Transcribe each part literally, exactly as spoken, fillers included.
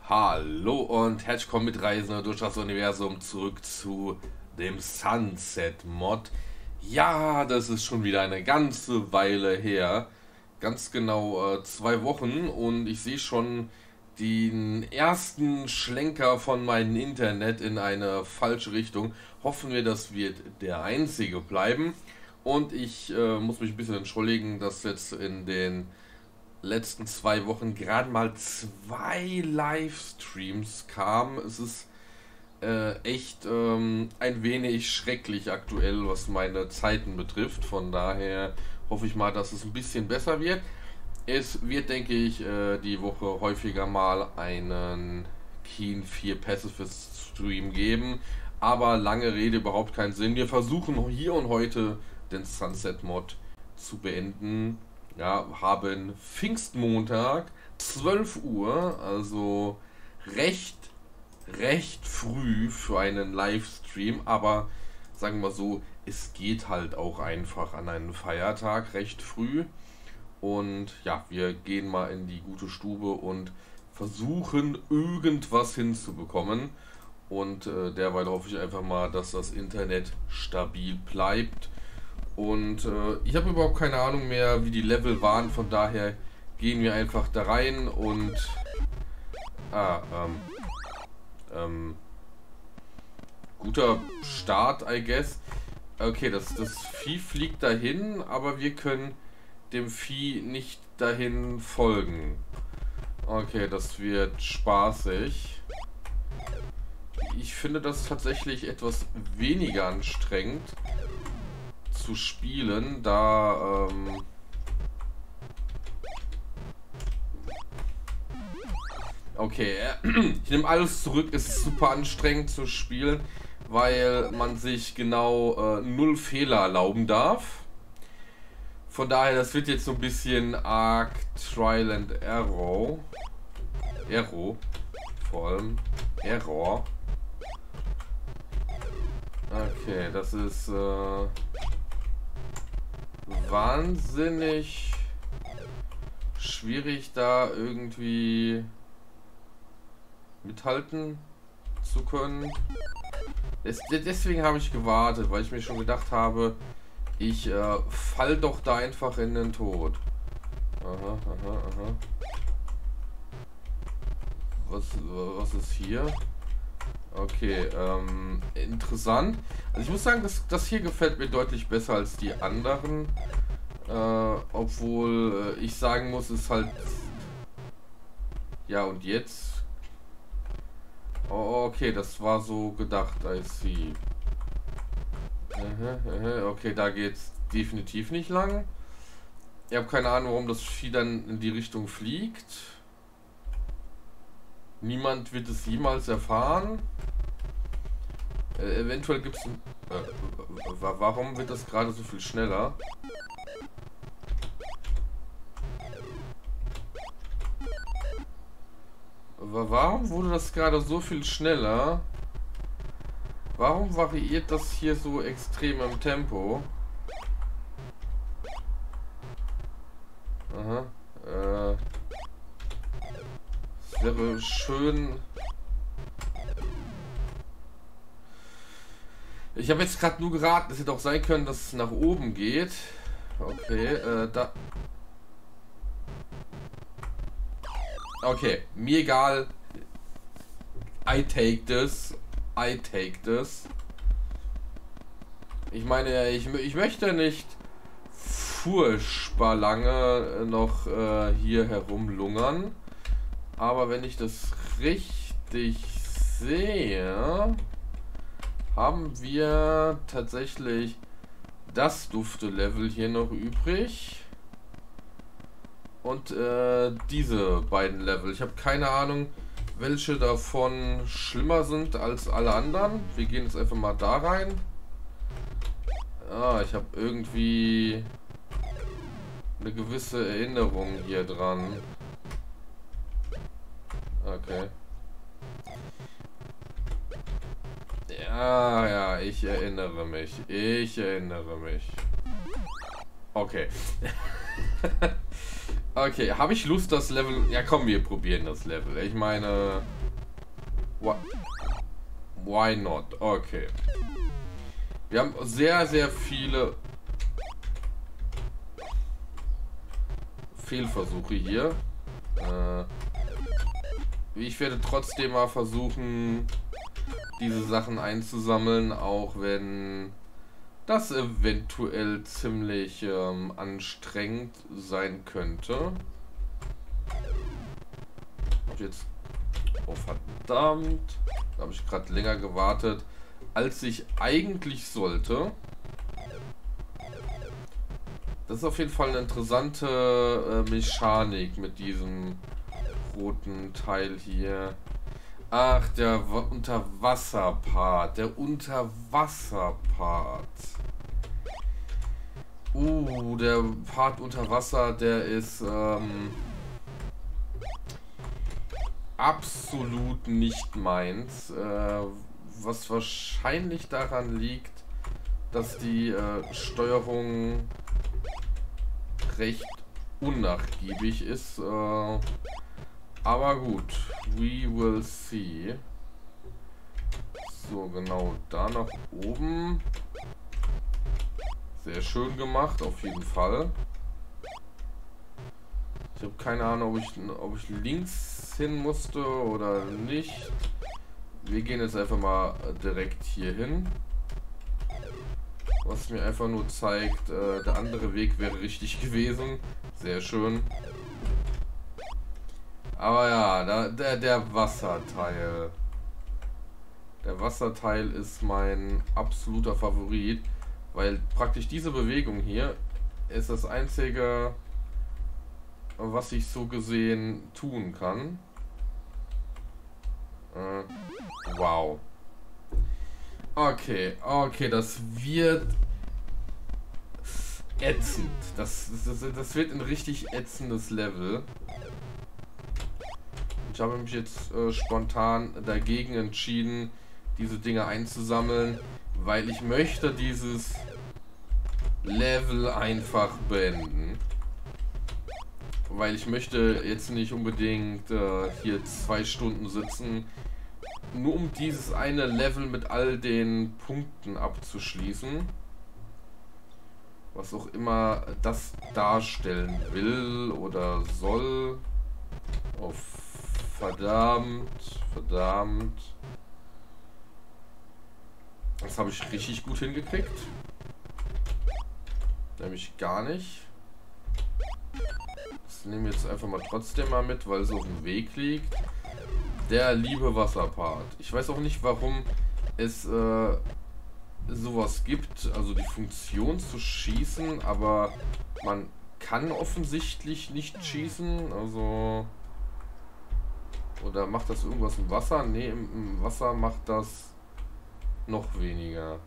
Hallo und herzlich willkommen Mitreisende durch das Universum zurück zu dem Sunset Mod. Ja, das ist schon wieder eine ganze Weile her. Ganz genau äh, zwei Wochen und ich sehe schon den ersten Schlenker von meinem Internet in eine falsche Richtung. Hoffen wir, das wird der einzige bleiben. Und ich äh, muss mich ein bisschen entschuldigen, dass jetzt in den letzten zwei Wochen gerade mal zwei Livestreams kamen. Es ist äh, echt ähm, ein wenig schrecklich aktuell, was meine Zeiten betrifft. Von daher hoffe ich mal, dass es ein bisschen besser wird. Es wird, denke ich, äh, die Woche häufiger mal einen Keen vier Pacifist Stream geben. Aber lange Rede, überhaupt keinen Sinn. Wir versuchen hier und heute den Sunset Mod zu beenden. Ja, haben Pfingstmontag, zwölf Uhr, also recht, recht früh für einen Livestream, aber sagen wir so, es geht halt auch einfach an einen Feiertag recht früh. Und ja, wir gehen mal in die gute Stube und versuchen irgendwas hinzubekommen. Und äh, derweil hoffe ich einfach mal, dass das Internet stabil bleibt. Und äh, ich habe überhaupt keine Ahnung mehr, wie die Level waren, von daher gehen wir einfach da rein und... Ah, ähm... ähm guter Start, I guess. Okay, das, das Vieh fliegt dahin, aber wir können dem Vieh nicht dahin folgen. Okay, das wird spaßig. Ich finde das tatsächlich etwas weniger anstrengend zu spielen, da ähm okay, ich nehme alles zurück, es ist super anstrengend zu spielen, weil man sich genau äh, null Fehler erlauben darf. Von daher, das wird jetzt so ein bisschen arg Trial and Error. Error. Vor allem. Error. Okay, das ist äh wahnsinnig schwierig, da irgendwie mithalten zu können. Es, deswegen habe ich gewartet, weil ich mir schon gedacht habe, ich äh, fall doch da einfach in den Tod. Aha, aha, aha. Was, was ist hier? Okay, ähm, interessant. Also ich muss sagen, das, das hier gefällt mir deutlich besser als die anderen. Äh, obwohl äh, ich sagen muss, es ist halt... Ja, und jetzt? Oh, okay, das war so gedacht, I see. Okay, da geht's definitiv nicht lang. Ich habe keine Ahnung, warum das Vieh dann in die Richtung fliegt. Niemand wird es jemals erfahren. Äh, eventuell gibt es... Äh, warum wird das gerade so viel schneller? Warum wurde das gerade so viel schneller? Warum variiert das hier so extrem im Tempo? Aha. Äh... Es wäre schön... Ich habe jetzt gerade nur geraten, es hätte auch sein können, dass es nach oben geht. Okay, äh, da... Okay, mir egal. I take this. I take this. Ich meine, ich, ich möchte nicht furchtbar lange noch äh, hier herumlungern. Aber wenn ich das richtig sehe, haben wir tatsächlich das Dufte-Level hier noch übrig. Und äh, diese beiden Level. Ich habe keine Ahnung, welche davon schlimmer sind als alle anderen. Wir gehen jetzt einfach mal da rein. Ah, ich habe irgendwie eine gewisse Erinnerung hier dran. Okay. Ja, ja, ich erinnere mich. Ich erinnere mich. Okay. Okay, habe ich Lust, das Level... Ja, komm, wir probieren das Level. Ich meine... Why, why not? Okay. Wir haben sehr, sehr viele Fehlversuche hier. Äh, ich werde trotzdem mal versuchen, diese Sachen einzusammeln, auch wenn das eventuell ziemlich ähm, anstrengend sein könnte. Und jetzt... Oh verdammt, da habe ich gerade länger gewartet, als ich eigentlich sollte. Das ist auf jeden Fall eine interessante äh, Mechanik mit diesem roten Teil hier. Ach, der Unterwasser-Part. Der Unterwasser-Part. Uh, der Part unter Wasser, der ist ähm, absolut nicht meins. Äh, was wahrscheinlich daran liegt, dass die äh, Steuerung recht unnachgiebig ist. Äh, aber gut, we will see. So, genau, da nach oben. Sehr schön gemacht, auf jeden Fall. Ich habe keine Ahnung, ob ich, ob ich links hin musste oder nicht. Wir gehen jetzt einfach mal direkt hier hin. Was mir einfach nur zeigt, äh, der andere Weg wäre richtig gewesen. Sehr schön. Aber ja, da, der, der Wasserteil. Der Wasserteil ist mein absoluter Favorit. Weil praktisch diese Bewegung hier ist das einzige, was ich so gesehen tun kann. Äh, wow. Okay, okay, das wird ätzend. Das, das, das wird ein richtig ätzendes Level. Ich habe mich jetzt äh, spontan dagegen entschieden, diese Dinge einzusammeln, weil ich möchte dieses Level einfach beenden. Weil ich möchte jetzt nicht unbedingt äh, hier zwei Stunden sitzen, nur um dieses eine Level mit all den Punkten abzuschließen. Was auch immer das darstellen will oder soll. Oh, verdammt, verdammt. Das habe ich richtig gut hingekriegt. Nämlich gar nicht. Das nehme ich jetzt einfach mal trotzdem mal mit, weil es auf dem Weg liegt. Der liebe Wasserpart. Ich weiß auch nicht, warum es äh, sowas gibt, also die Funktion zu schießen, aber man kann offensichtlich nicht schießen, also... Oder macht das irgendwas im Wasser? Ne, im, im Wasser macht das noch weniger.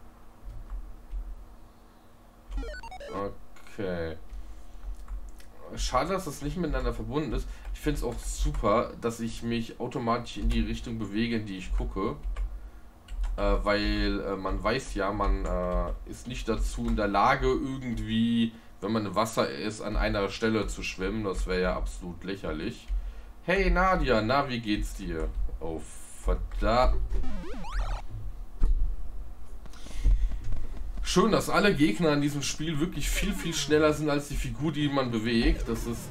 Okay. Schade, dass das nicht miteinander verbunden ist. Ich finde es auch super, dass ich mich automatisch in die Richtung bewege, in die ich gucke. Äh, weil äh, man weiß ja, man äh, ist nicht dazu in der Lage, irgendwie, wenn man im Wasser ist, an einer Stelle zu schwimmen. Das wäre ja absolut lächerlich. Hey Nadia, na, wie geht's dir? Oh, verdammt. Schön, dass alle Gegner in diesem Spiel wirklich viel, viel schneller sind als die Figur, die man bewegt. Das ist...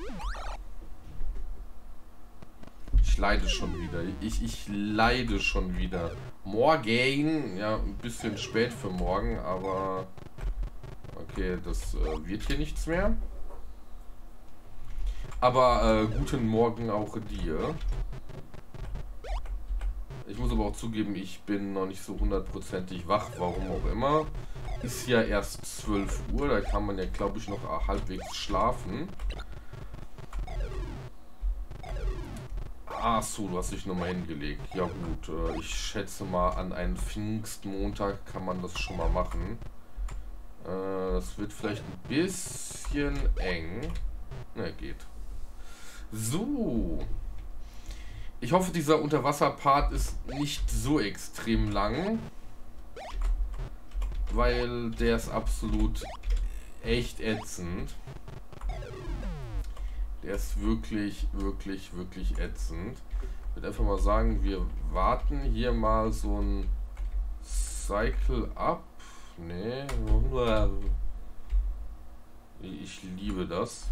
Ich leide schon wieder. Ich, ich leide schon wieder. Morgen, ja, ein bisschen spät für morgen, aber... Okay, das äh, wird hier nichts mehr. Aber äh, guten Morgen auch dir. Ich muss aber auch zugeben, ich bin noch nicht so hundertprozentig wach, warum auch immer. Ist ja erst zwölf Uhr, da kann man ja, glaube ich, noch halbwegs schlafen. Ach so, du hast dich nochmal hingelegt. Ja gut, äh, ich schätze mal, an einem Pfingstmontag kann man das schon mal machen. Äh, das wird vielleicht ein bisschen eng. Ne, geht. So. Ich hoffe, dieser Unterwasser-Part ist nicht so extrem lang. Weil der ist absolut echt ätzend. Der ist wirklich, wirklich, wirklich ätzend. Ich würde einfach mal sagen, wir warten hier mal so ein Cycle ab. Nee, ich liebe das.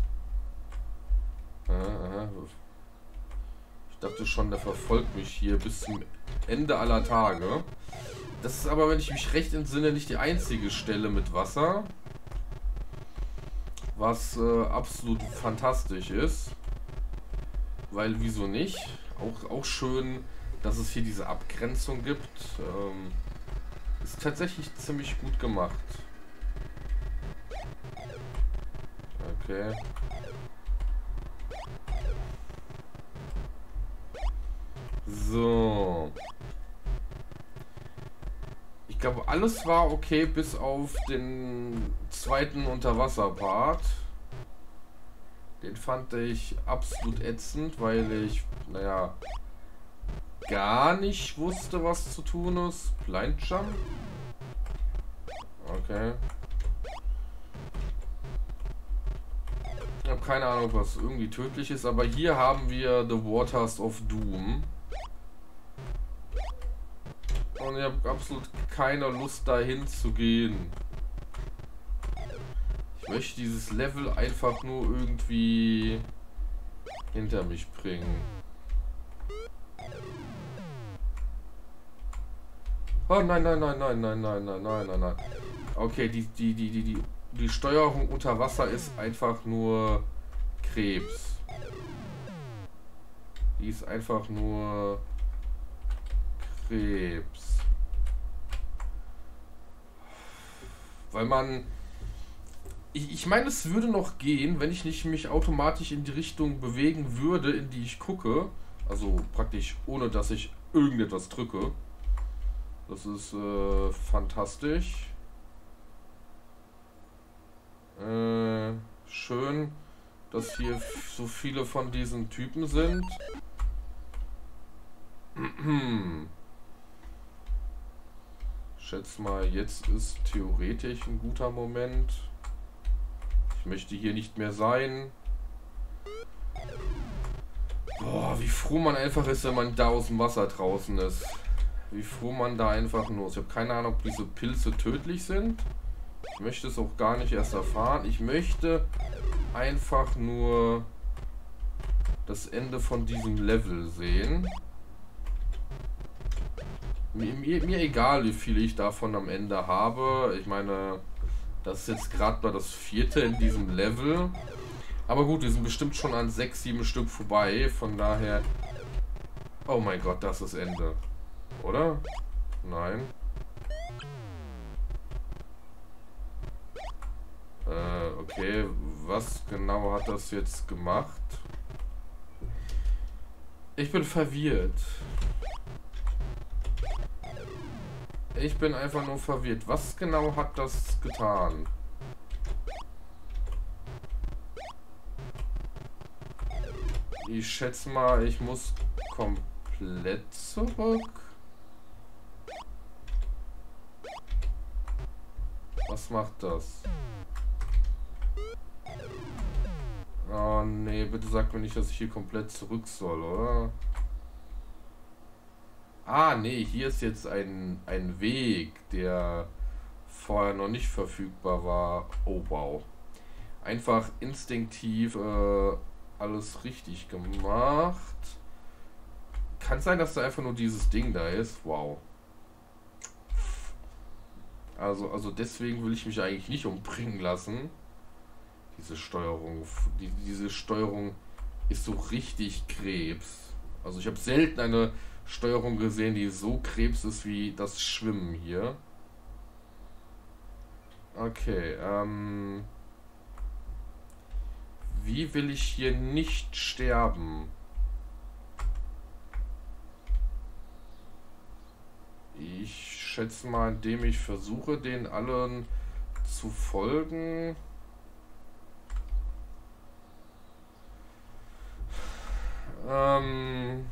Ich dachte schon, der verfolgt mich hier bis zum Ende aller Tage. Das ist aber, wenn ich mich recht entsinne, nicht die einzige Stelle mit Wasser. Was äh, absolut fantastisch ist. Weil, wieso nicht? Auch, auch schön, dass es hier diese Abgrenzung gibt. Ähm, ist tatsächlich ziemlich gut gemacht. Okay. So. Ich glaube, alles war okay, bis auf den zweiten Unterwasser-Part. Den fand ich absolut ätzend, weil ich, naja, gar nicht wusste, was zu tun ist. Blind Jump? Okay. Ich habe keine Ahnung, was irgendwie tödlich ist, aber hier haben wir The Waters of Doom. Und ich habe absolut keine Lust, dahin zu gehen. Ich möchte dieses Level einfach nur irgendwie hinter mich bringen. Oh nein, nein, nein, nein, nein, nein, nein, nein, nein, nein. Okay, die, die, die, die, die, die Steuerung unter Wasser ist einfach nur Krebs. Die ist einfach nur Krebs. Weil man... Ich, ich meine, es würde noch gehen, wenn ich nicht mich automatisch in die Richtung bewegen würde, in die ich gucke. Also praktisch ohne, dass ich irgendetwas drücke. Das ist äh, fantastisch. Äh, schön, dass hier so viele von diesen Typen sind. Ich schätze mal, jetzt ist theoretisch ein guter Moment. Ich möchte hier nicht mehr sein. Boah, wie froh man einfach ist, wenn man da aus dem Wasser draußen ist. Wie froh man da einfach nur ist. Ich habe keine Ahnung, ob diese Pilze tödlich sind. Ich möchte es auch gar nicht erst erfahren. Ich möchte einfach nur das Ende von diesem Level sehen. Mir, mir, mir egal, wie viel ich davon am Ende habe. Ich meine, das ist jetzt gerade mal das vierte in diesem Level. Aber gut, wir sind bestimmt schon an sechs, sieben Stück vorbei. Von daher... Oh mein Gott, das ist Ende. Oder? Nein. Äh, okay. Was genau hat das jetzt gemacht? Ich bin verwirrt. Ich bin einfach nur verwirrt. Was genau hat das getan? Ich schätze mal, ich muss komplett zurück. Was macht das? Oh nee, bitte sag mir nicht, dass ich hier komplett zurück soll, oder? Ah, nee, hier ist jetzt ein, ein Weg, der vorher noch nicht verfügbar war. Oh, wow. Einfach instinktiv äh, alles richtig gemacht. Kann sein, dass da einfach nur dieses Ding da ist. Wow. Also, also deswegen will ich mich eigentlich nicht umbringen lassen. Diese Steuerung, die, diese Steuerung ist so richtig Krebs. Also ich habe selten eine Steuerung gesehen, die so Krebs ist wie das Schwimmen hier. Okay, ähm... wie will ich hier nicht sterben? Ich schätze mal, indem ich versuche, den allen zu folgen. Ähm...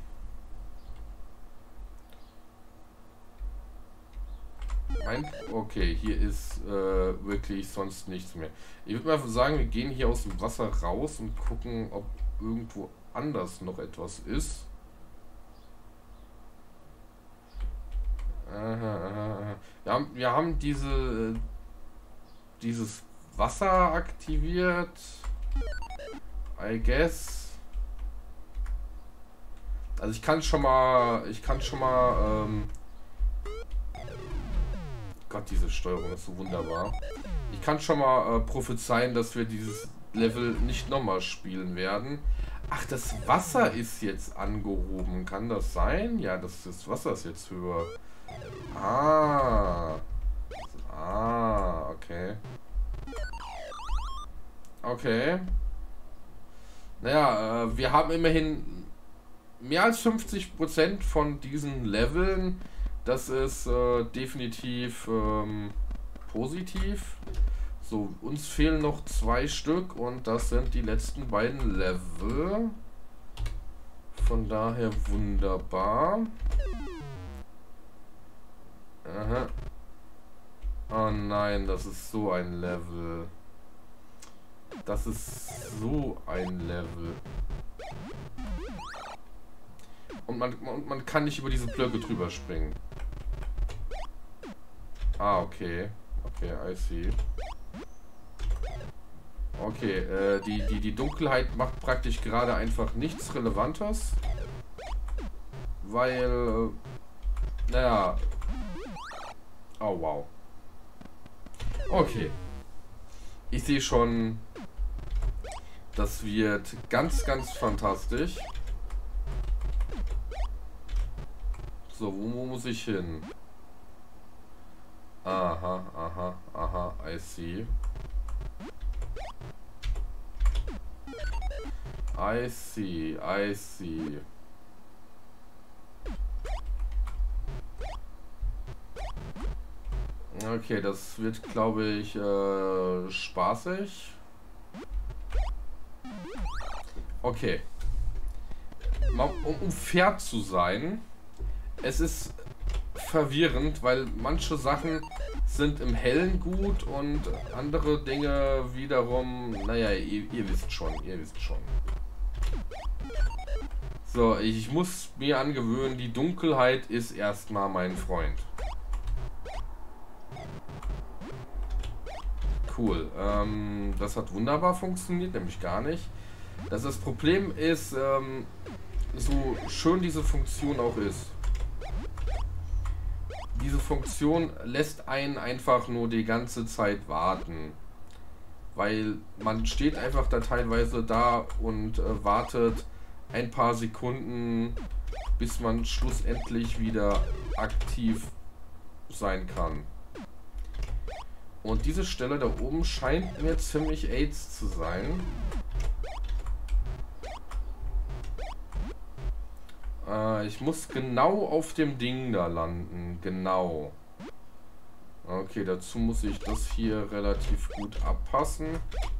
Okay, hier ist äh, wirklich sonst nichts mehr. Ich würde mal sagen, wir gehen hier aus dem Wasser raus und gucken, ob irgendwo anders noch etwas ist. Aha, aha, aha. Wir haben, wir haben diese, dieses Wasser aktiviert. I guess. Also ich kann schon mal, ich kann schon mal, ähm Gott, diese Steuerung ist so wunderbar. Ich kann schon mal äh, prophezeien, dass wir dieses Level nicht nochmal spielen werden. Ach, das Wasser ist jetzt angehoben. Kann das sein? Ja, das, das Wasser ist jetzt höher. Ah. Ah, okay. Okay. Naja, äh, wir haben immerhin mehr als fünfzig Prozent von diesen Leveln. Das ist äh, definitiv ähm, positiv. So, uns fehlen noch zwei Stück und das sind die letzten beiden Level. Von daher wunderbar. Aha. Oh nein, das ist so ein Level. Das ist so ein Level. Und man, und man kann nicht über diese Blöcke drüber springen. Ah, okay. Okay, I see. Okay, äh, die, die, die Dunkelheit macht praktisch gerade einfach nichts Relevantes. Weil, äh, naja. Oh, wow. Okay. Ich sehe schon, das wird ganz, ganz fantastisch. So, wo, wo muss ich hin? Aha, aha, aha, I see. I see, I see. Okay, das wird, glaube ich, äh, spaßig. Okay. Mal, um, um fair zu sein, es ist verwirrend, weil manche Sachen sind im Hellen gut und andere Dinge wiederum, naja, ihr, ihr wisst schon, ihr wisst schon. So, ich muss mir angewöhnen, die Dunkelheit ist erstmal mein Freund. Cool, ähm, das hat wunderbar funktioniert, nämlich gar nicht. Das, das Problem ist, ähm, so schön diese Funktion auch ist. Diese Funktion lässt einen einfach nur die ganze Zeit warten. Weil man steht einfach da teilweise da und äh, wartet ein paar Sekunden, bis man schlussendlich wieder aktiv sein kann. Und diese Stelle da oben scheint mir ziemlich AIDS zu sein. Äh, ich muss genau auf dem Ding da landen. Genau. Okay, dazu muss ich das hier relativ gut abpassen.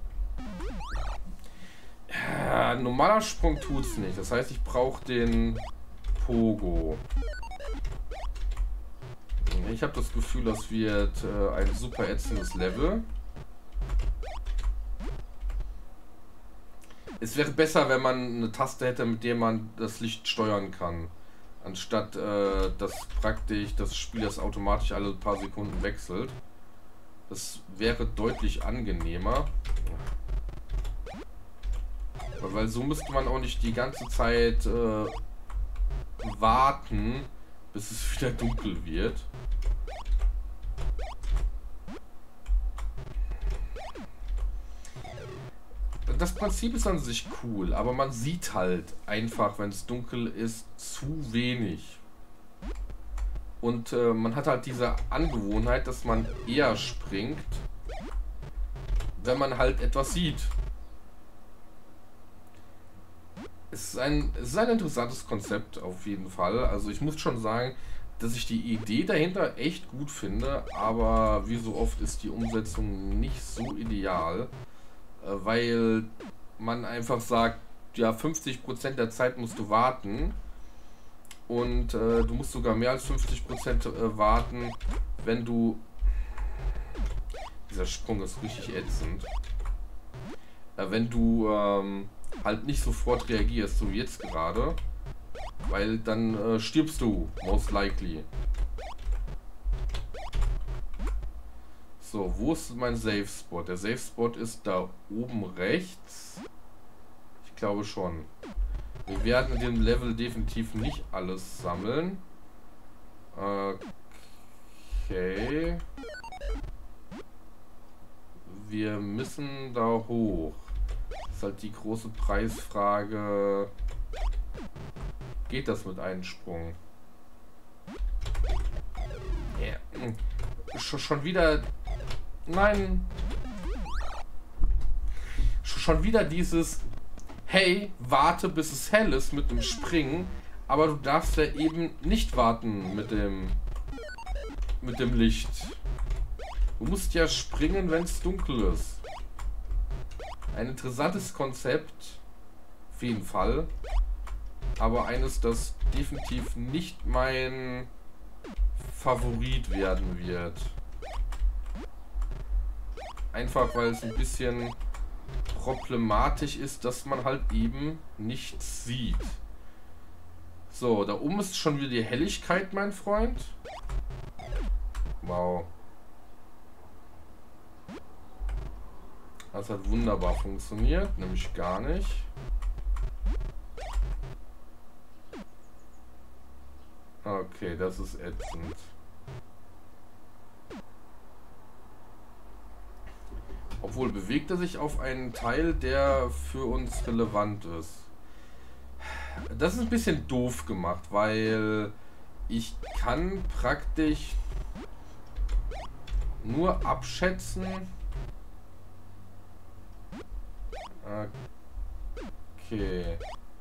Ja, normaler Sprung tut's nicht. Das heißt, ich brauche den Pogo. Ich habe das Gefühl, das wird äh, ein super ätzendes Level. Es wäre besser, wenn man eine Taste hätte, mit der man das Licht steuern kann. Anstatt, äh, dass praktisch das Spiel das automatisch alle paar Sekunden wechselt. Das wäre deutlich angenehmer. Weil so müsste man auch nicht die ganze Zeit äh, warten, bis es wieder dunkel wird. Das Prinzip ist an sich cool, aber man sieht halt einfach, wenn es dunkel ist, zu wenig. Und äh, man hat halt diese Angewohnheit, dass man eher springt, wenn man halt etwas sieht. Es ist ein, es ist ein interessantes Konzept auf jeden Fall. Also ich muss schon sagen, dass ich die Idee dahinter echt gut finde, aber wie so oft ist die Umsetzung nicht so ideal. Weil man einfach sagt, ja, fünfzig Prozent der Zeit musst du warten und äh, du musst sogar mehr als fünfzig Prozent äh, warten, wenn du... Dieser Sprung ist richtig ätzend. Äh, wenn du ähm, halt nicht sofort reagierst, so wie jetzt gerade. Weil dann äh, stirbst du, most likely. So, wo ist mein Safe Spot? Der Safe Spot ist da oben rechts. Ich glaube schon. Wir werden in dem Level definitiv nicht alles sammeln. Okay. Wir müssen da hoch. Das ist halt die große Preisfrage. Geht das mit einem Sprung? Yeah. Sch schon wieder... Nein. Sch schon wieder dieses... Hey, warte bis es hell ist mit dem Springen. Aber du darfst ja eben nicht warten mit dem... mit dem Licht. Du musst ja springen, wenn es dunkel ist. Ein interessantes Konzept. Auf jeden Fall. Aber eines, das definitiv nicht mein Favorit werden wird. Einfach weil es ein bisschen problematisch ist, dass man halt eben nichts sieht. So, da oben ist schon wieder die Helligkeit, mein Freund. Wow. Das hat wunderbar funktioniert, nämlich gar nicht. Okay, das ist ätzend. Obwohl, bewegt er sich auf einen Teil, der für uns relevant ist. Das ist ein bisschen doof gemacht, weil ich kann praktisch nur abschätzen. Okay.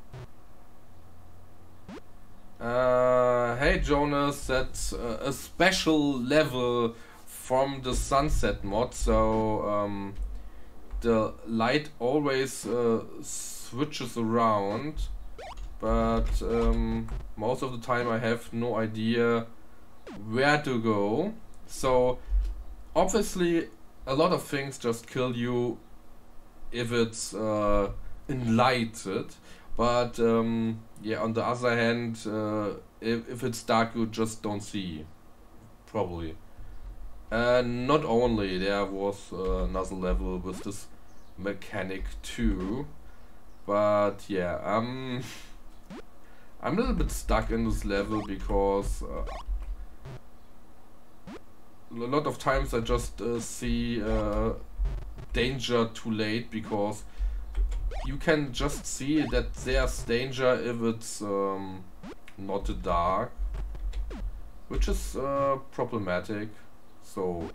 Uh, hey Jonas, that's uh, a special level from the Sunset mod, so um, the light always uh, switches around, but um, most of the time I have no idea where to go. So obviously a lot of things just kill you if it's uh, enlightened. But um, yeah, on the other hand, uh, if, if it's dark, you just don't see, probably. And not only, there was uh, another level with this mechanic too. But yeah, um, I'm a little bit stuck in this level because uh, a lot of times I just uh, see uh, danger too late, because you can just see that there's danger if it's um, not dark, which is uh, problematic. So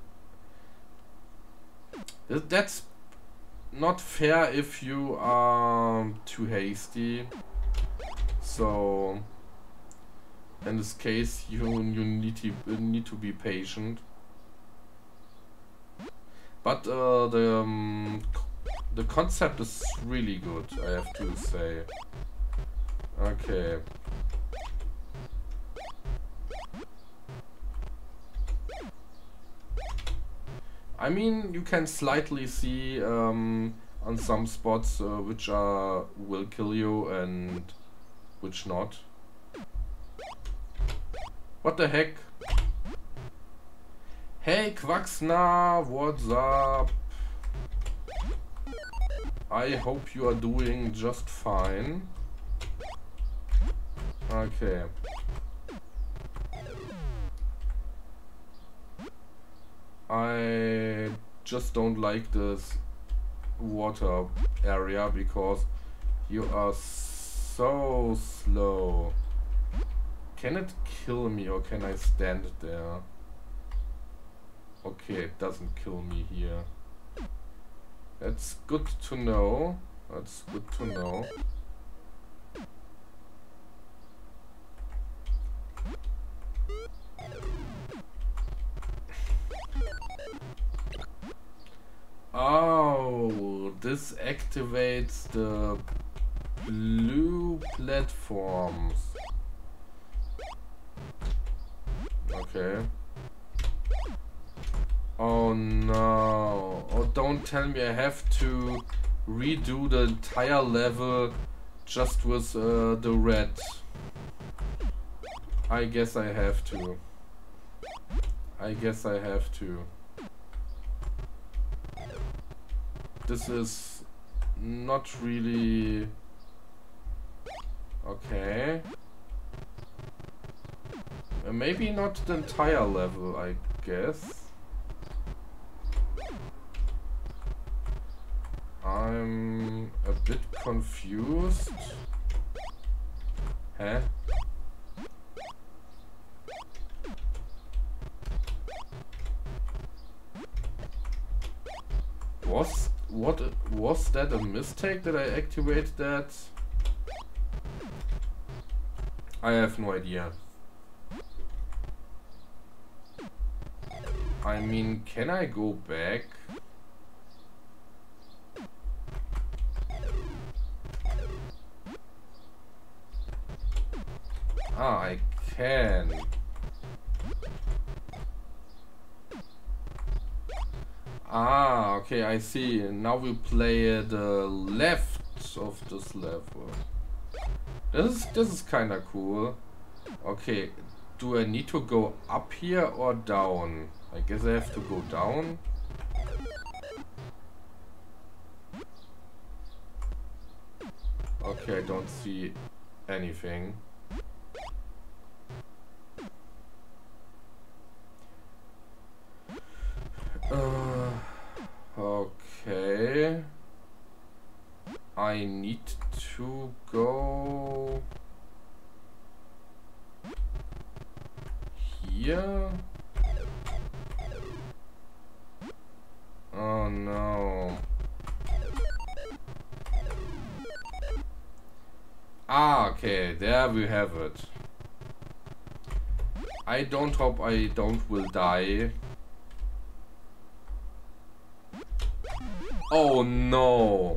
th that's not fair if you are too hasty. So in this case, you you need to uh, need to be patient. But uh, the um, The concept is really good, I have to say. Okay. I mean, you can slightly see um, on some spots uh, which are will kill you and which not. What the heck? Hey Quaxna, what's up? I hope you are doing just fine. Okay. I just don't like this water area because you are so slow. Can it kill me or can I stand there? Okay, it doesn't kill me here. That's good to know. That's good to know. Oh, this activates the blue platforms. Okay. Oh no. Oh, don't tell me I have to redo the entire level just with uh, the red. I guess I have to. I guess I have to. This is not really okay. Uh, maybe not the entire level, I guess. I'm a bit confused. Huh? Was what was that a mistake that I activate that? I have no idea. I mean, can I go back? Ah, I can. Ah, okay, I see. Now we play the left of this level. This is this is kinda cool. Okay, do I need to go up here or down? I guess I have to go down. Okay, I don't see anything. Uh, okay. I need to go here. Oh no. Ah, okay, there we have it. I don't hope I don't will die. Oh no.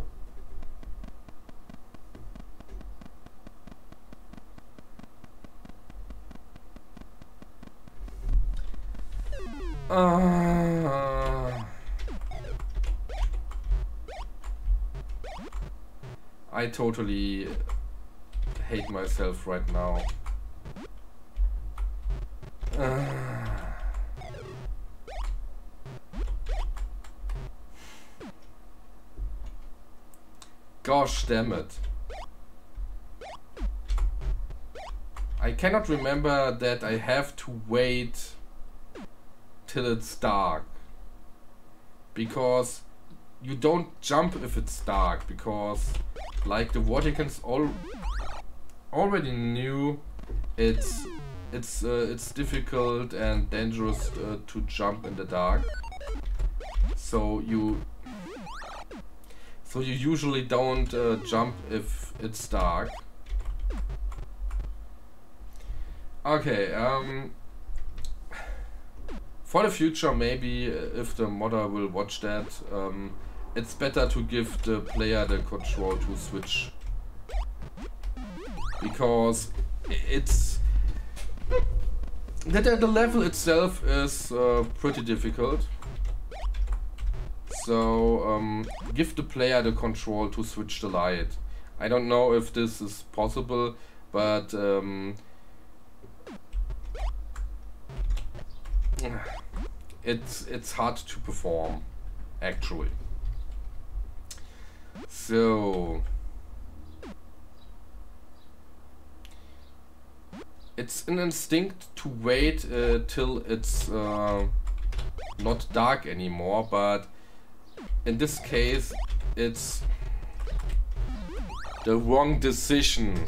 Uh, I totally hate myself right now. Uh, Gosh damn it. I cannot remember that I have to wait till it's dark. Because you don't jump if it's dark. Because like the Vorticans all already knew it's it's uh, it's difficult and dangerous uh, to jump in the dark. So you So you usually don't uh, jump if it's dark. Okay, um, for the future, maybe uh, if the modder will watch that, um, it's better to give the player the control to switch. Because it's... The, the level itself is uh, pretty difficult. So, um, give the player the control to switch the light. I don't know if this is possible, but um, it's it's hard to perform, actually. So, it's an instinct to wait uh, till it's uh, not dark anymore, but in this case, it's the wrong decision.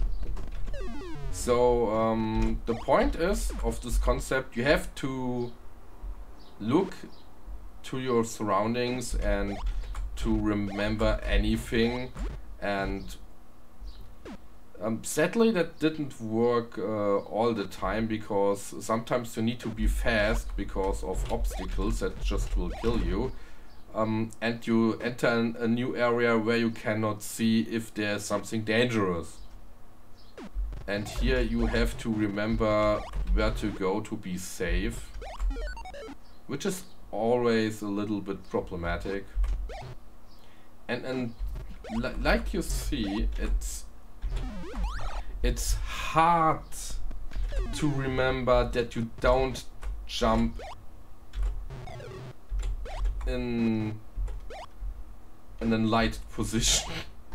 So um, the point is of this concept, you have to look to your surroundings and to remember anything. And um, sadly, that didn't work uh, all the time, because sometimes you need to be fast because of obstacles that just will kill you. Um, and you enter an, a new area where you cannot see if there's something dangerous. And here you have to remember where to go to be safe, which is always a little bit problematic. And and li like you see, it's it's hard to remember that you don't jump in in a light position.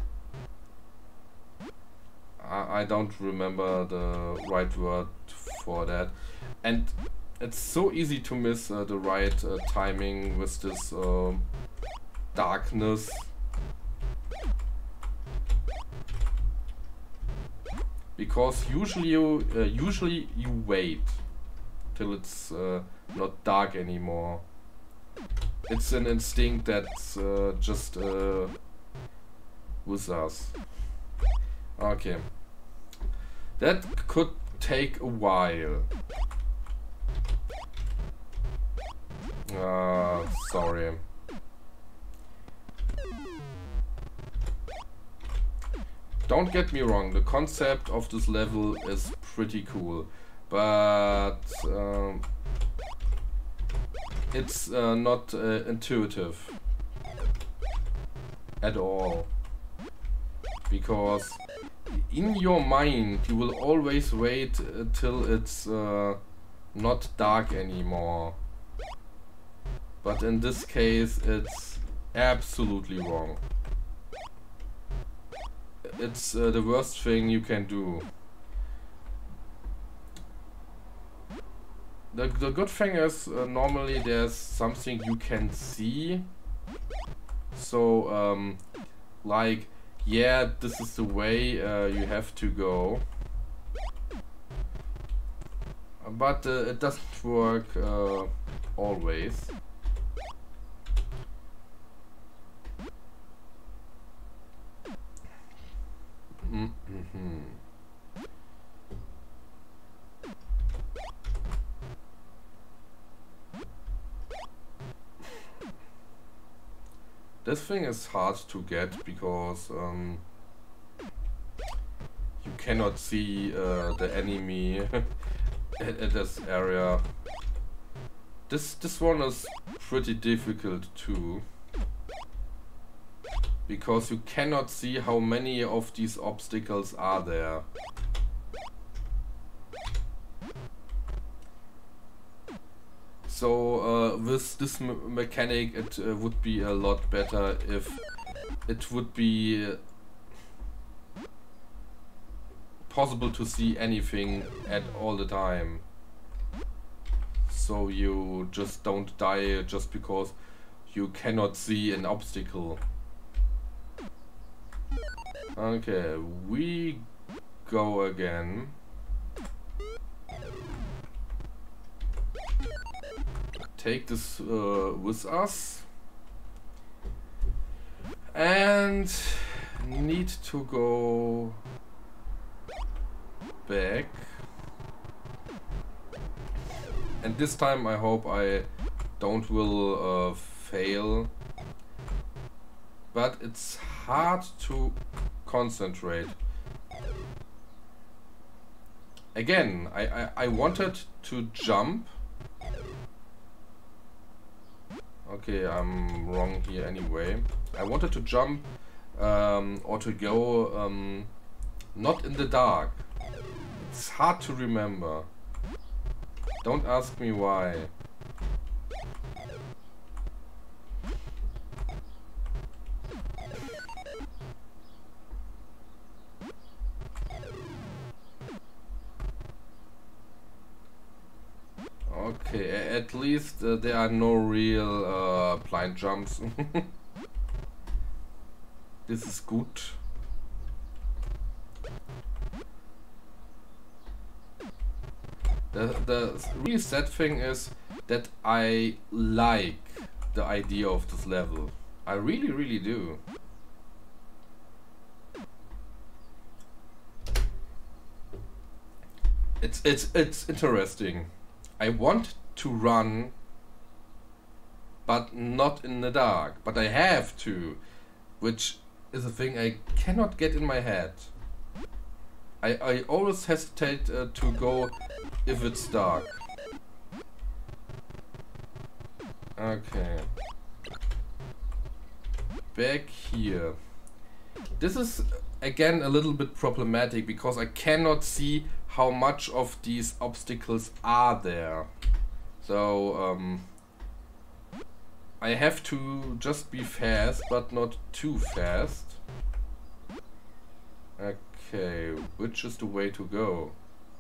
I, I don't remember the right word for that, and it's so easy to miss uh, the right uh, timing with this uh, darkness. Because usually you uh, usually you wait till it's uh, not dark anymore. It's an instinct that's uh, just uh, with us. Okay, that could take a while. Uh, sorry. Don't get me wrong, the concept of this level is pretty cool, but um, it's uh, not uh, intuitive at all. Because in your mind you will always wait until it's uh, not dark anymore. But in this case it's absolutely wrong. It's uh, the worst thing you can do. The, the good thing is uh, normally there's something you can see. So um, like, yeah, this is the way uh, you have to go. But uh, it doesn't work uh, always. Mm-hmm. This thing is hard to get because um, you cannot see uh, the enemy at, at this area. This this one is pretty difficult too. Because you cannot see how many of these obstacles are there. So uh, with this me mechanic it uh, would be a lot better if it would be possible to see anything at all the time. So you just don't die just because you cannot see an obstacle. Okay, we go again. Take this uh, with us. And need to go back. And this time I hope I don't will uh, fail. But it's hard to concentrate. Again, I, I, I wanted to jump. Okay, I'm wrong here anyway. I wanted to jump um, or to go um, not in the dark. It's hard to remember. Don't ask me why. Okay, at least uh, there are no real uh, blind jumps. This is good. The, the really sad thing is that I like the idea of this level. I really, really do. It's, it's, it's interesting. I want to run, but not in the dark. But I have to, which is a thing I cannot get in my head. I, I always hesitate uh, to go if it's dark. Okay. back here. This is again a little bit problematic because I cannot see how much of these obstacles are there. So um, I have to just be fast, but not too fast. Okay, which is the way to go?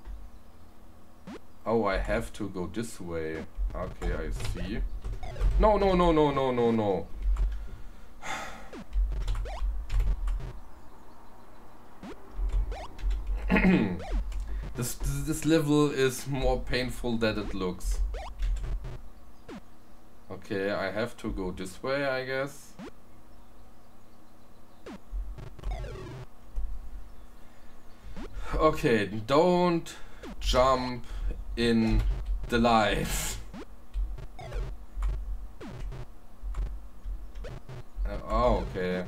Oh, I have to go this way. Okay, I see. No, no, no, no, no, no, no. this, this this level is more painful than it looks. Okay, I have to go this way, I guess. Okay, don't jump in the light. Uh, oh, okay.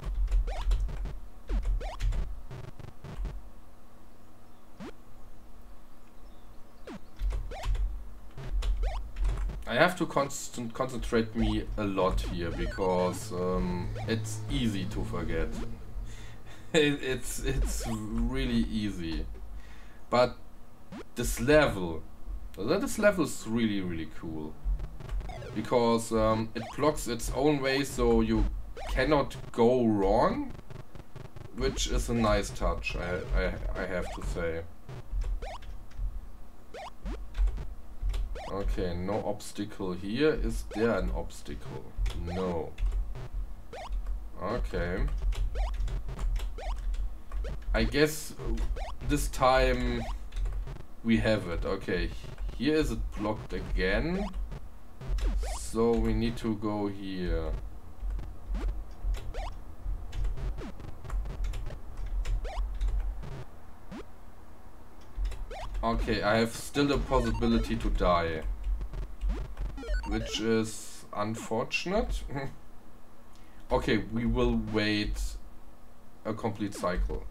I have to constant concentrate me a lot here because um, it's easy to forget. it, it's it's really easy, but this level, this level is really really cool because um, it blocks its own way, so you cannot go wrong, which is a nice touch. I I, I have to say. Okay, no obstacle here. Is there an obstacle? No. Okay. I guess this time we have it. Okay, here is it blocked again. So we need to go here. Okay, I have still the possibility to die, which is unfortunate. Okay, we will wait a complete cycle.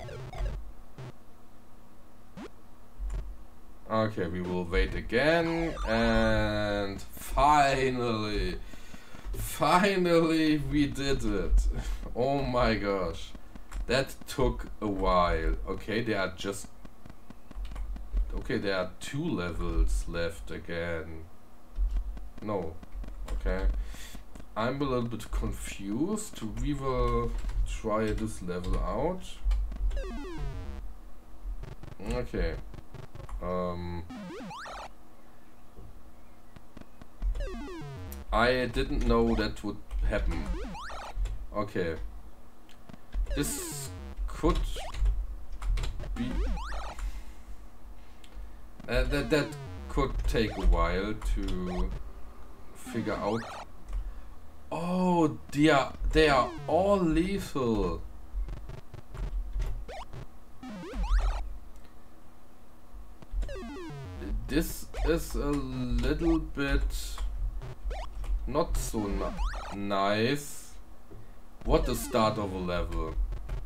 Okay, we will wait again, and finally, finally we did it. Oh my gosh, that took a while. Okay, they are just Okay, there are two levels left again. No. Okay. I'm a little bit confused. We will try this level out. Okay. Um. I didn't know that would happen. Okay. This could be... Uh, that that could take a while to figure out. Oh, they are they are all lethal. This is a little bit not so ni- nice. What the start of a level.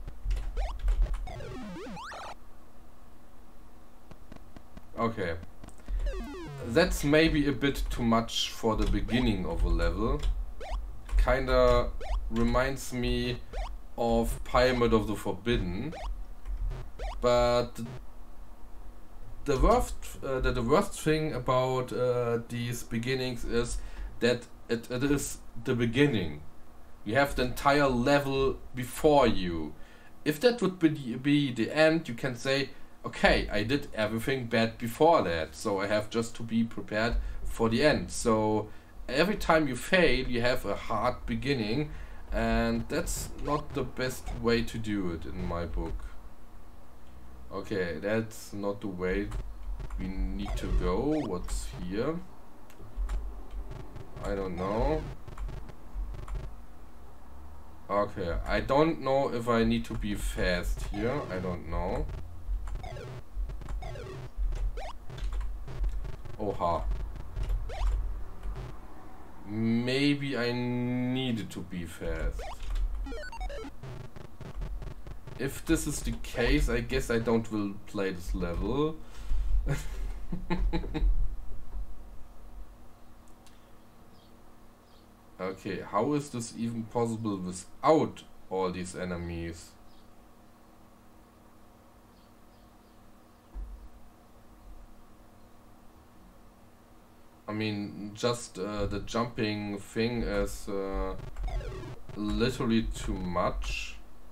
Okay, that's maybe a bit too much for the beginning of a level. Kinda reminds me of Pyramid of the Forbidden, but the worst, uh, the, the worst thing about uh, these beginnings is that it, it is the beginning. You have the entire level before you. If that would be, be the end, you can say, okay, I did everything bad before that, so I have just to be prepared for the end. So every time you fail, you have a hard beginning, and that's not the best way to do it in my book. Okay, that's not the way we need to go. What's here? I don't know. Okay, I don't know if I need to be fast here. I don't know. Oha. Maybe I needed to be fast. If this is the case, I guess I don't will play this level. Okay, how is this even possible without all these enemies? I mean, just uh, the jumping thing is uh, literally too much.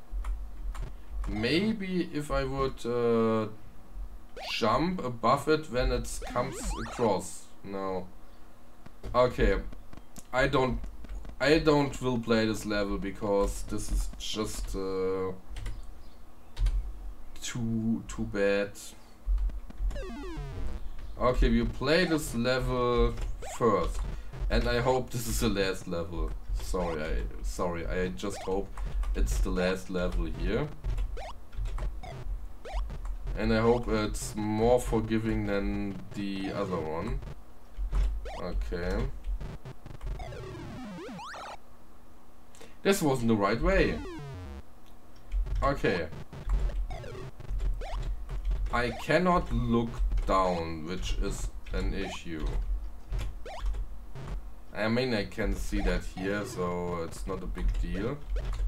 Maybe if I would uh, jump above it when it comes across. No. Okay. I don't I don't will play this level because this is just uh, too too bad. Okay, we play this level first, and I hope this is the last level. Sorry, I sorry. I just hope it's the last level here, and I hope it's more forgiving than the other one. Okay, this wasn't the right way. Okay, I cannot look down, which is an issue. I mean, I can see that here, so it's not a big deal.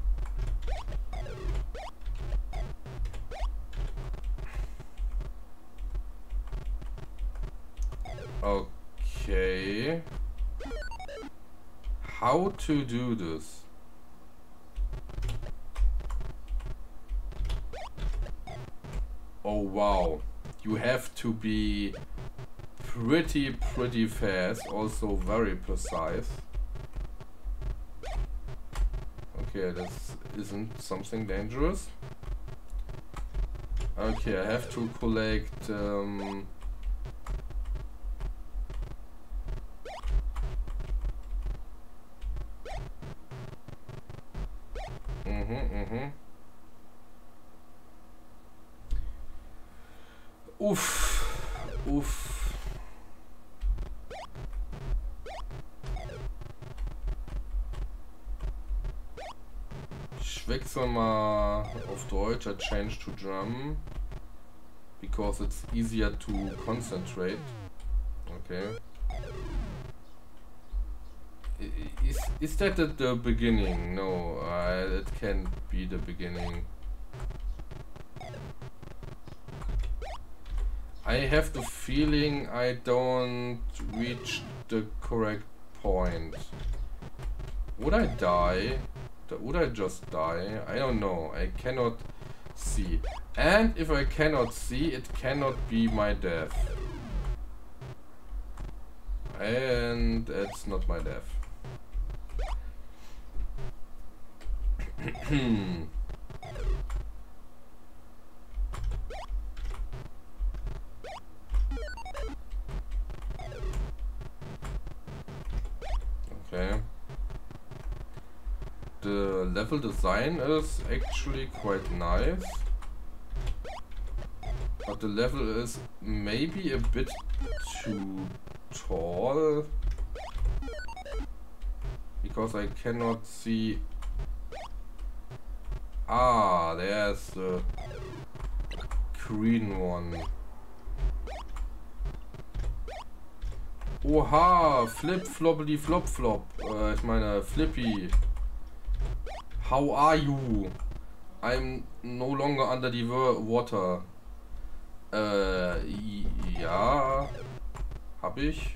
Okay. How to do this? Oh wow. You have to be pretty, pretty fast, also very precise. Okay, this isn't something dangerous. Okay, I have to collect um, mhm, mhm. Uff, uff. Ich wechsle mal auf Deutsch, I change to German, because it's easier to concentrate. Okay. Is, is that at the beginning? No, uh, it can't be the beginning. I have the feeling I don't reach the correct point. Would I die? Would I just die? I don't know. I cannot see. And if I cannot see, it cannot be my death. And it's not my death. Okay. The level design is actually quite nice, but the level is maybe a bit too tall, because I cannot see. Ah, there's the green one. Oha, flip floppity flop flop. Äh, ich meine Flippy. How are you? I'm no longer under the water. Äh, ja. Hab ich.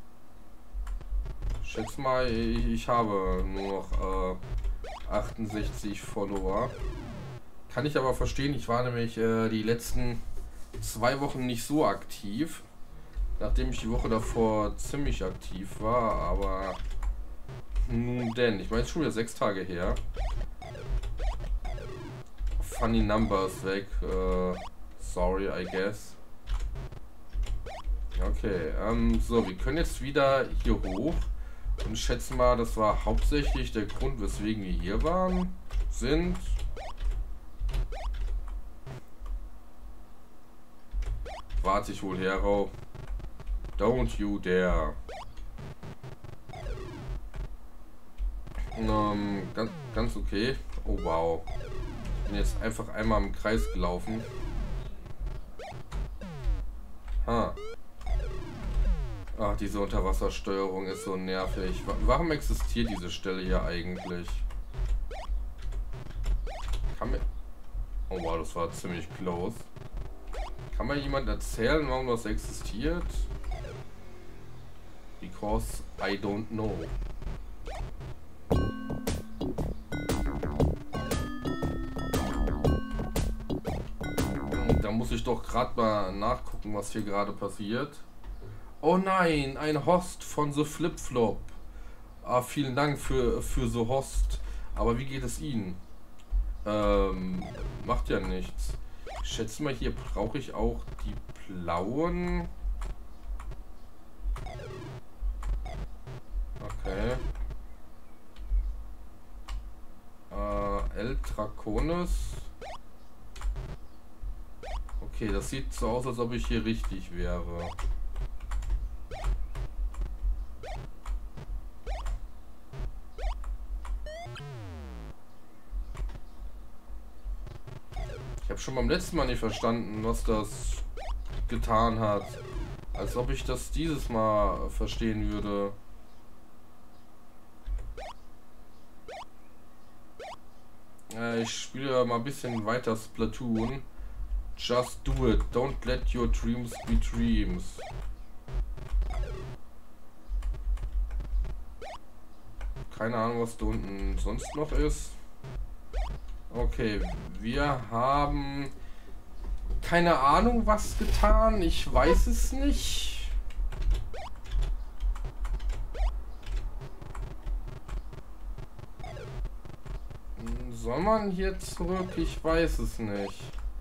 Schätz mal, ich, ich habe nur noch äh, achtundsechzig Follower. Kann ich aber verstehen, ich war nämlich äh, die letzten zwei Wochen nicht so aktiv. Nachdem ich die Woche davor ziemlich aktiv war, aber nun denn, ich meine, es ist schon wieder sechs Tage her. Funny Numbers weg, uh, sorry, I guess. Okay, ähm, so, wir können jetzt wieder hier hoch und ich schätze mal, das war hauptsächlich der Grund, weswegen wir hier waren, sind. Warte ich wohl herauf. Don't you dare. Ähm, ganz, ganz okay. Oh wow. Bin jetzt einfach einmal im Kreis gelaufen. Ha. Ach, diese Unterwassersteuerung ist so nervig. Warum existiert diese Stelle hier eigentlich? Kann mir... Oh wow, das war ziemlich close. Kann mir jemand erzählen, warum das existiert? Because I don't know. Da muss ich doch gerade mal nachgucken, was hier gerade passiert. Oh nein, ein Host von The Flip Flop. Ah, vielen Dank für, für The Host. Aber wie geht es Ihnen? Ähm, macht ja nichts. Ich schätze mal, hier brauche ich auch die blauen. Okay. Äh, El Draconis. Okay, das sieht so aus, als ob ich hier richtig wäre. Ich habe schon beim letzten Mal nicht verstanden, was das getan hat. Als ob ich das dieses Mal verstehen würde. Äh, ich spiele mal ein bisschen weiter Splatoon. Just do it. Don't let your dreams be dreams. Keine Ahnung, was da unten sonst noch ist. Okay, wir haben keine Ahnung, was getan. Ich weiß es nicht. Soll man hier zurück? Ich weiß es nicht.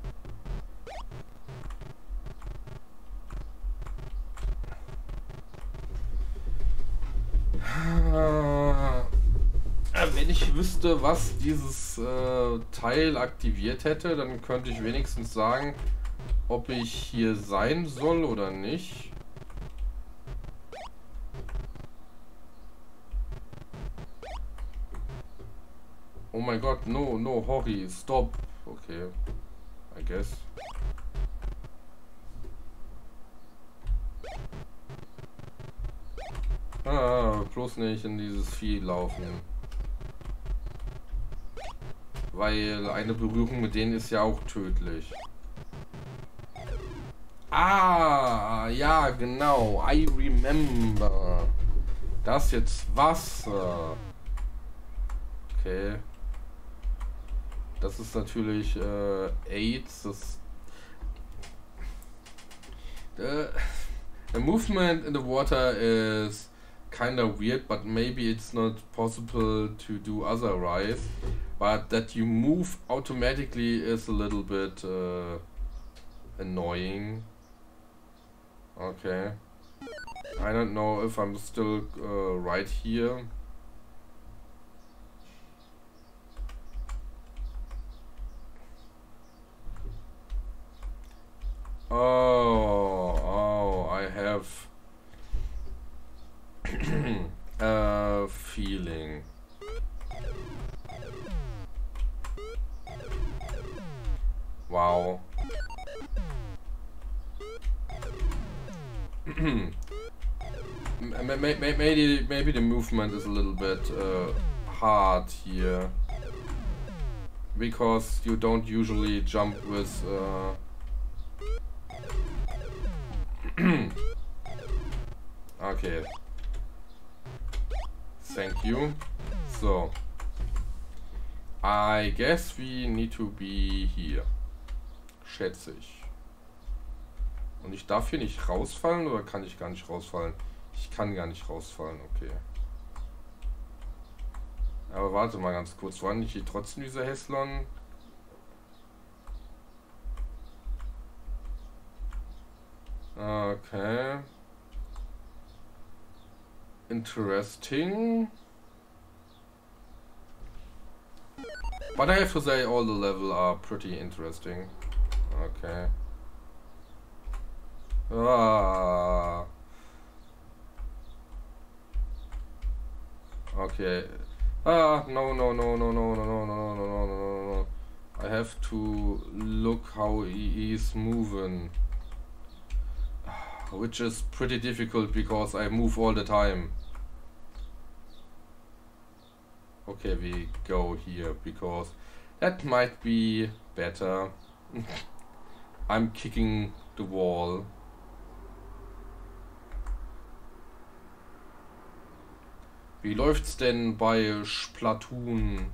Wenn ich wüsste, was dieses äh, Teil aktiviert hätte, dann könnte ich wenigstens sagen, ob ich hier sein soll oder nicht. Oh mein Gott, no, no, Hori, stop. Okay, I guess. Ah, bloß nicht in dieses Vieh laufen. Weil eine Berührung mit denen ist ja auch tödlich. Ah, ja, genau. I remember. Das jetzt Wasser. Okay. Das ist natürlich äh, AIDS. Das, the, the movement in the water is kind of weird, but maybe it's not possible to do otherwise. But that you move automatically is a little bit uh, annoying. Okay. I don't know if I'm still uh, right here. Oh, oh, I have a feeling. Wow. maybe maybe the movement is a little bit uh, hard here because you don't usually jump with. Uh... Okay. Thank you. So. I guess we need to be here. Schätze ich. Und ich darf hier nicht rausfallen oder kann ich gar nicht rausfallen? Ich kann gar nicht rausfallen, okay. Aber warte mal ganz kurz, war nicht hier trotzdem dieser Heslon? Okay. Interesting. But I have to say all the levels are pretty interesting. Okay. Ah. Okay. Ah, no, no, no, no, no, no, no, no, no, no, no, no, no. I have to look how he is moving. which is pretty difficult because I move all the time. Okay, we go here because that might be better. I'm kicking the wall. Wie läuft's denn bei Splatoon?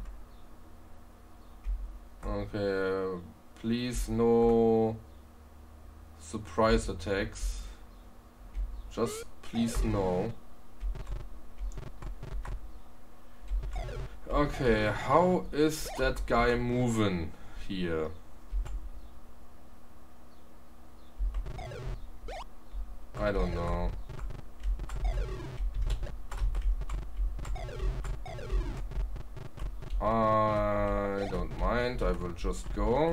Okay, please no surprise attacks. Just please no. Okay, how is that guy moving here? I don't know. I don't mind, I will just go.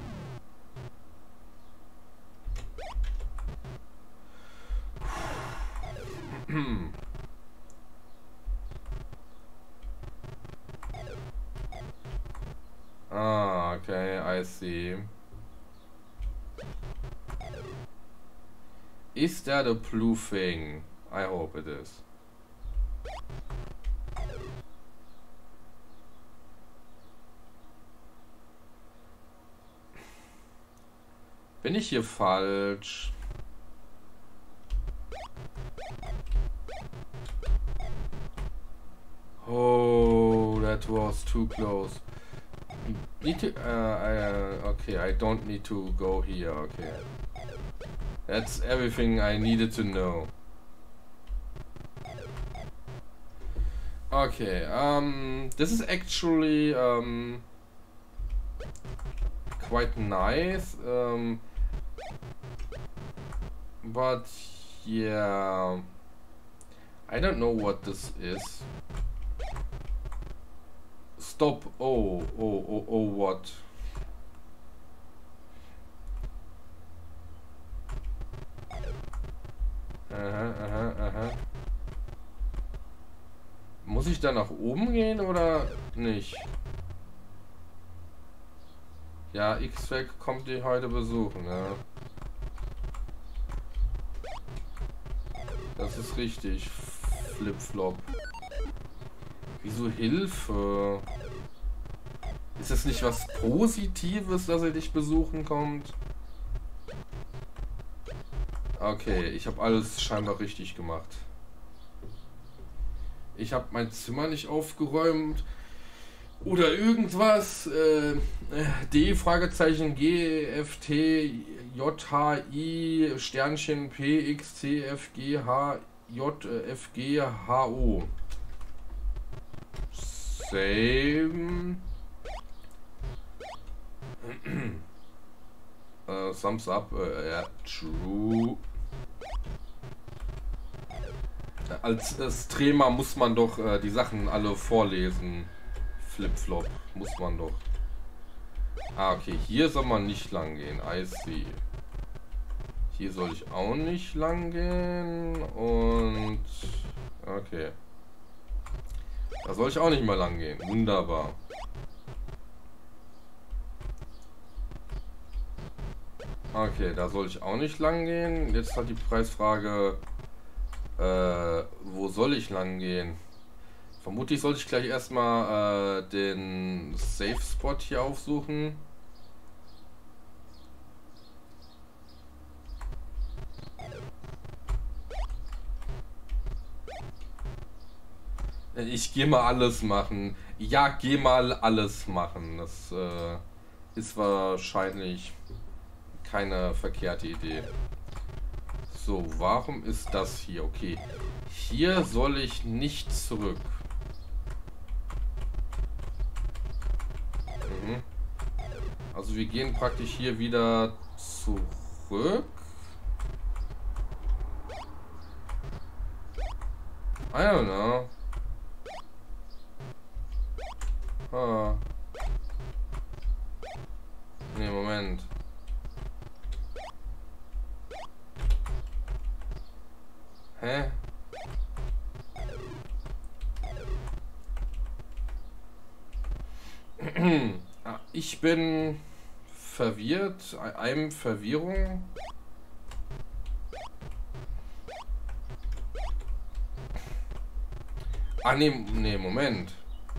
Ah, okay, I see. Is that a blue thing? I hope it is. Bin ich hier falsch? Oh, that was too close. Need to, uh, I, uh, okay, I don't need to go here, okay. That's everything I needed to know. Okay, um, this is actually, um, quite nice, um, but yeah, I don't know what this is. Stop. Oh, oh, oh, oh, what? Aha, aha, aha. Muss ich da nach oben gehen oder nicht? Ja, X-Fac kommt die heute besuchen, ja. Das ist richtig. Flip-Flop. Wieso Hilfe? Ist das nicht was Positives, dass er dich besuchen kommt? Okay, ich habe alles scheinbar richtig gemacht. Ich habe mein Zimmer nicht aufgeräumt. Oder irgendwas. Äh, D, Fragezeichen, G, F, T, J, H, I, Sternchen, P, X, C, F, G, H, J, F, G, H, O. Same. uh, thumbs up. Uh, yeah, true. Als äh, Streamer muss man doch äh, die Sachen alle vorlesen. Flip-Flop. Muss man doch. Ah, okay. Hier soll man nicht lang gehen. I see. Hier soll ich auch nicht lang gehen. Und... Okay. Da soll ich auch nicht mal lang gehen. Wunderbar. Okay, da soll ich auch nicht lang gehen. Jetzt hat die Preisfrage... Äh, wo soll ich lang gehen? Vermutlich sollte ich gleich erstmal äh, den Safe Spot hier aufsuchen. Ich gehe mal alles machen. Ja, geh mal alles machen. Das äh, ist wahrscheinlich keine verkehrte Idee. So, warum ist das hier? Okay, hier soll ich nicht zurück. Mhm. Also wir gehen praktisch hier wieder zurück. I don't know. Ah. Nee, Moment. Hä? Ich bin verwirrt. Einem Verwirrung. Ah, nee, nee, Moment.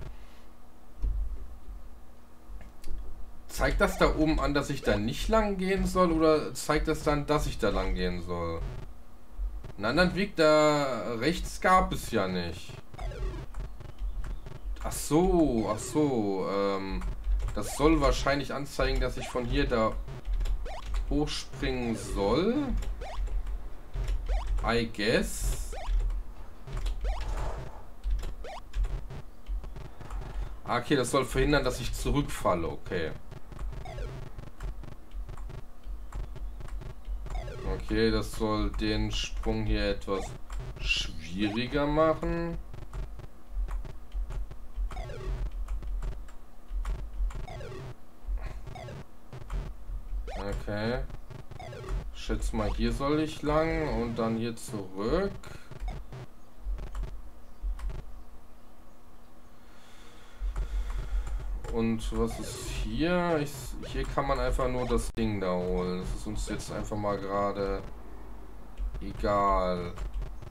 Zeigt das da oben an, dass ich da nicht lang gehen soll? Oder zeigt das dann, dass ich da lang gehen soll? Einen anderen Weg da rechts gab es ja nicht. Ach so, ach so. Ähm, das soll wahrscheinlich anzeigen, dass ich von hier da hochspringen soll. I guess. Ah, okay, das soll verhindern, dass ich zurückfalle. Okay. Okay, das soll den Sprung hier etwas schwieriger machen. Okay. Ich schätze mal, hier soll ich lang und dann hier zurück. Und was ist hier? Ich, hier kann man einfach nur das Ding da holen. Das ist uns jetzt einfach mal gerade egal.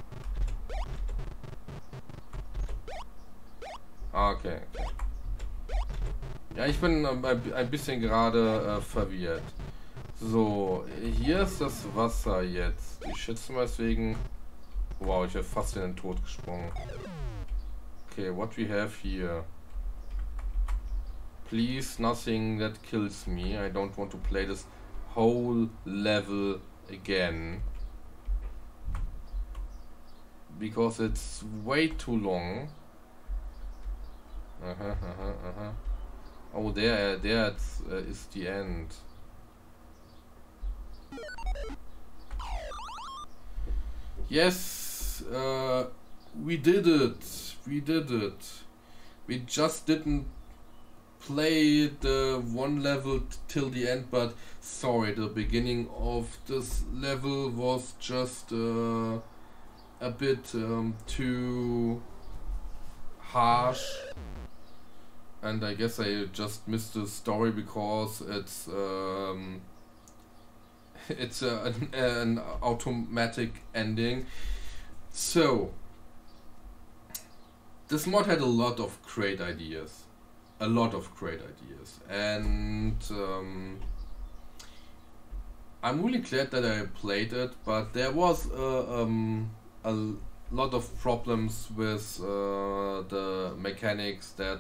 Ah, okay, okay. Ja, ich bin ein bisschen gerade äh, verwirrt. So, hier ist das Wasser jetzt. Ich schätze mal deswegen... Wow, ich wäre fast in den Tod gesprungen. Okay, what we have here. Please, nothing that kills me. I don't want to play this whole level again. Because it's way too long. Aha, aha, aha. Oh, there, there uh, is the end. Yes, uh, we did it. We did it. We just didn't play the one level till the end, but sorry, the beginning of this level was just uh, a bit um, too harsh, and I guess I just missed the story because it's um, it's a, an, an automatic ending. So this mod had a lot of great ideas. A lot of great ideas, and um, I'm really glad that I played it, but there was uh, um, a lot of problems with uh, the mechanics that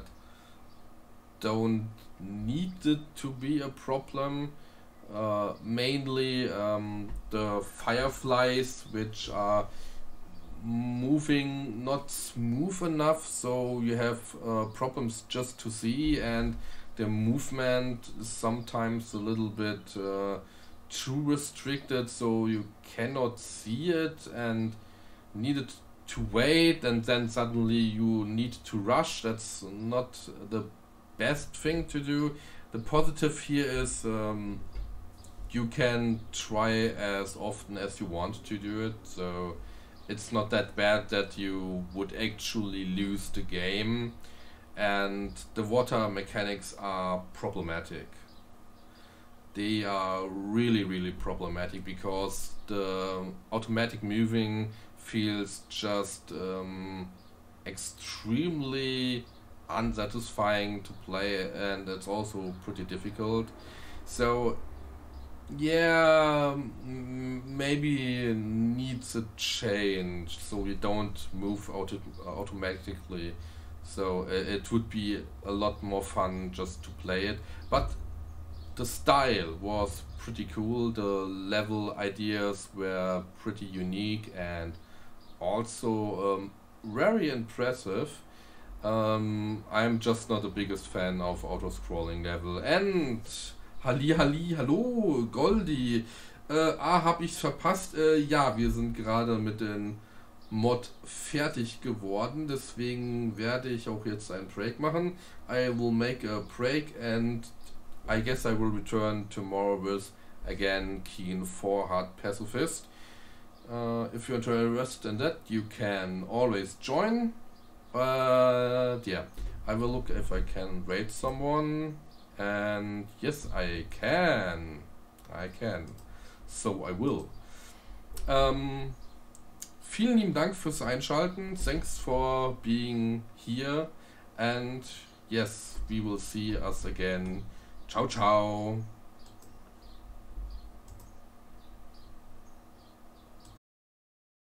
don't need it to be a problem. Uh, mainly um, the fireflies, which are moving not smooth enough, so you have uh, problems just to see, and the movement is sometimes a little bit uh, too restricted, so you cannot see it and needed to wait, and then suddenly you need to rush. That's not the best thing to do. The positive here is um, you can try as often as you want to do it, so it's not that bad that you would actually lose the game. And the water mechanics are problematic. They are really really problematic because the automatic moving feels just um, extremely unsatisfying to play, and it's also pretty difficult. So yeah, m- maybe needs a change so you don't move auto- automatically. So uh, it would be a lot more fun just to play it. But the style was pretty cool. The level ideas were pretty unique and also um, very impressive. Um, I'm just not the biggest fan of auto-scrolling level. And Halli, Halli, hallo, Goldi. Äh, ah, hab ich's verpasst? Äh, ja, wir sind gerade mit den Mod fertig geworden, deswegen werde ich auch jetzt einen Break machen. I will make a break and I guess I will return tomorrow with again Keen four Hard Pacifist. Uh, if you're interested in that, you can always join. But yeah, I will look if I can rate someone. And yes, I can. I can. So I will. Um, vielen lieben Dank fürs Einschalten. Thanks for being here. And yes, we will see us again. Ciao, ciao.